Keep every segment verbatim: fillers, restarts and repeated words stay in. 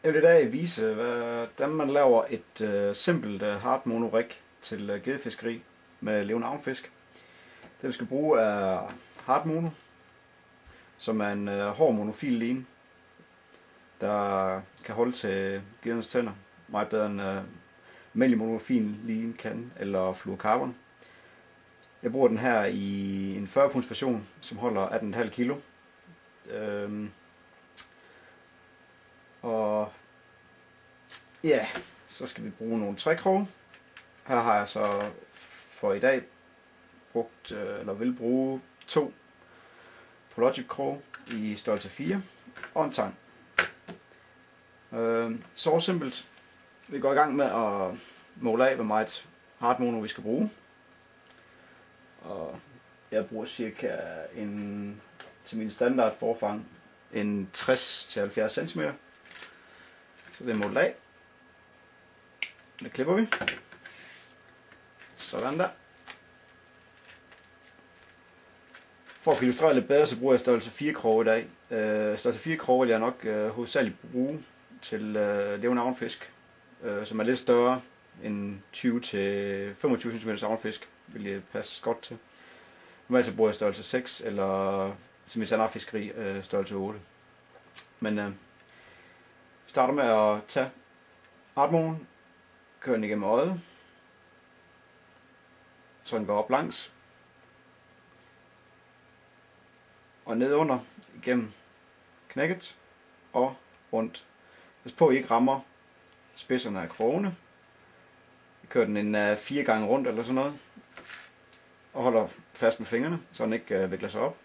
Jeg vil i dag vise, hvordan man laver et øh, simpelt øh, hard mono rig til øh, gedefiskeri med levende avnfisk. Det vi skal bruge er hard mono, som er en øh, hård monofil line, der kan holde til gedernes tænder meget bedre end øh, almindelig monofil line kan, eller fluorocarbon. Jeg bruger den her i en fyrre punds version, som holder atten komma fem kilo. Øhm, og ja, så skal vi bruge nogle trækroge. Her har jeg så for i dag brugt, eller vil bruge to Prologic kroge i størrelse fire og en tang. Øh, så simpelt. Vi går i gang med at måle af, hvor meget hard mono vi skal bruge. Og jeg bruger cirka en, til min standard forfang, en tres til halvfjerds centimeter. Så det er målt af. Det klipper vi. Sådan der. For at illustrere lidt bedre, så bruger jeg størrelse fire kroge i dag. Øh, størrelse fire kroge vil jeg nok øh, hovedsageligt bruge til øh, levende avnfisk, øh, som er lidt større end tyve til femogtyve centimeter avnfisk, vil jeg passe godt til. Normalt bruger jeg størrelse seks, eller som i standardfiskeri øh, størrelse otte. Men øh, starter med at tage hardmonen, kører den igennem øjet, så den går op langs, og ned under igennem knækket og rundt. Pas på, at I ikke rammer spidserne af krogene. Vi kører den en uh, fire gange rundt eller sådan noget, og holder fast med fingrene, så den ikke uh, vikler sig op.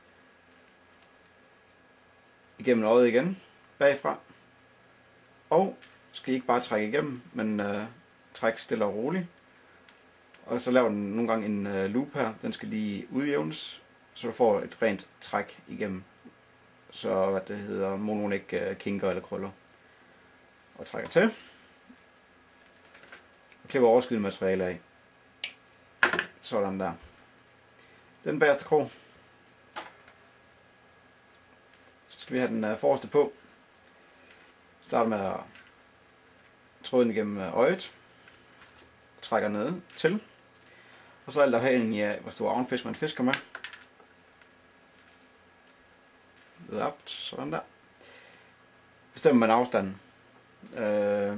Igennem øjet igen, bagfra. Og skal I ikke bare trække igennem, men uh, trække stille og roligt. Og så laver den nogle gange en uh, loop her, den skal lige udjævnes, så du får et rent træk igennem. Så hvad det hedder, monoen ikke uh, kinker eller krøller. Og trækker til. Og klipper overskydende materiale af. Sådan der. Den bagerste krog. Så skal vi have den uh, forreste på. Starter med at tråde den igennem øjet. Trækker ned til. Og så alt afhængig af, hvor stor avnfisk man fisker med. Op, sådan der. Bestemmer man afstanden. Øh,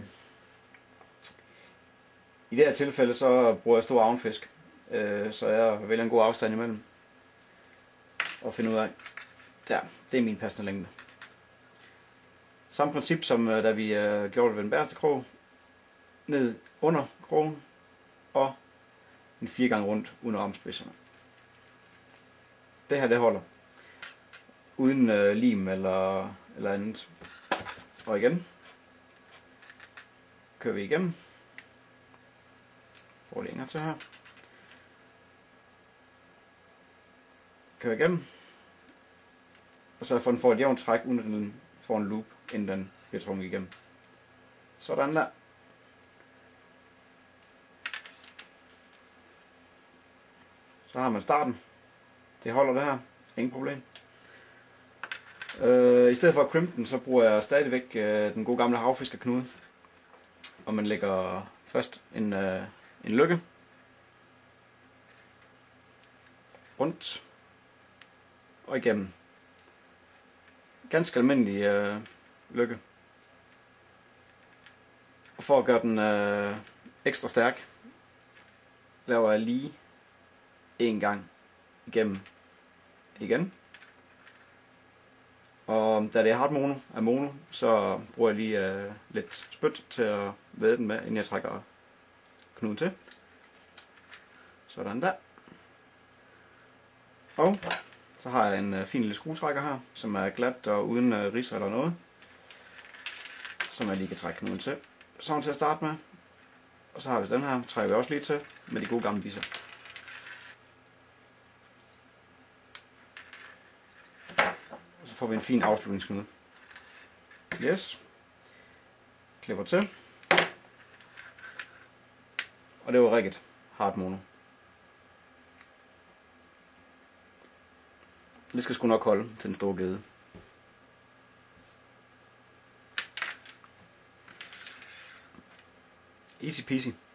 I det her tilfælde så bruger jeg stor avnfisk, øh, så jeg vælger en god afstand imellem og finde ud af, der, det er min passende længde. Samme princip som øh, da vi øh, gjorde det ved den bagerste krog, ned under krogen og en fire gange rundt under armspidserne. Det her det holder uden øh, lim eller, eller andet. Og igen kører vi igennem. Får længere til her. Kører igennem. Og så får den får et jævnt træk, uden at den får en loop, inden den bliver trukket igennem. Sådan der. Så har man starten. Det holder det her. Ingen problem. Øh, I stedet for at crimpe den, så bruger jeg stadigvæk øh, den gode gamle havfiskerknude. Og man lægger først en, øh, en lykke rundt og igennem. Ganske almindelig øh, lykke. Og for at gøre den øh, ekstra stærk, laver jeg lige en gang igennem igen. Og da det er hard mono af mono, så bruger jeg lige øh, lidt spyt til at væde den med, inden jeg trækker knuden til. Sådan der. Og så har jeg en øh, fin lille skruetrækker her, som er glat og uden øh, ridser eller noget. Som jeg lige kan trække knuden til. Sådan til at starte med. Og så har vi den her, trækker vi også lige til med de gode gamle bisser. Så får vi en fin afslutningsknude. Yes. Klipper til. Og det var rigtigt hard mono. Det skal sgu nok holde til den store gede. Easy peasy.